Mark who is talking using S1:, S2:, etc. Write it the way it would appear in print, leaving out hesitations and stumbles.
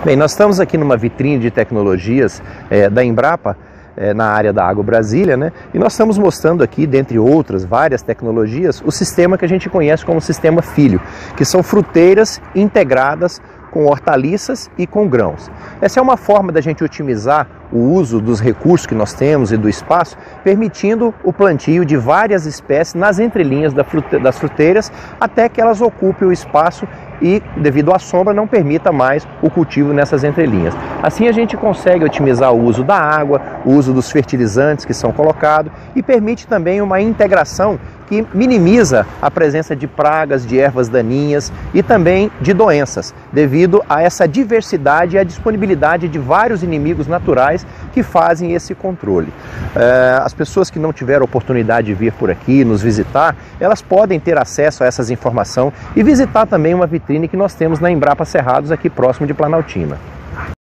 S1: Bem, nós estamos aqui numa vitrine de tecnologias da Embrapa, na área da Agro Brasília, né? E nós estamos mostrando aqui, dentre outras várias tecnologias, o sistema que a gente conhece como sistema Filho, que são fruteiras integradas com hortaliças e com grãos. Essa é uma forma da gente otimizar o uso dos recursos que nós temos e do espaço, permitindo o plantio de várias espécies nas entrelinhas das fruteiras, até que elas ocupem o espaço e, devido à sombra, não permita mais o cultivo nessas entrelinhas. Assim a gente consegue otimizar o uso da água, o uso dos fertilizantes que são colocados e permite também uma integração que minimiza a presença de pragas, de ervas daninhas e também de doenças, devido a essa diversidade e a disponibilidade de vários inimigos naturais que fazem esse controle. As pessoas que não tiveram oportunidade de vir por aqui, nos visitar, elas podem ter acesso a essas informações e visitar também uma vitrine que nós temos na Embrapa Cerrados, aqui próximo de Planaltina.